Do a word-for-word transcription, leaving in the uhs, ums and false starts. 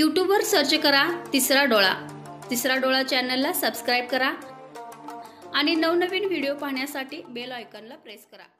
यूट्यूबवर सर्च करा तिसरा डोळा। तिसरा डोळा चॅनलला सबस्क्राइब करा आणि नवनवीन व्हिडिओ पाहण्यासाठी बेल आयकॉनला प्रेस करा।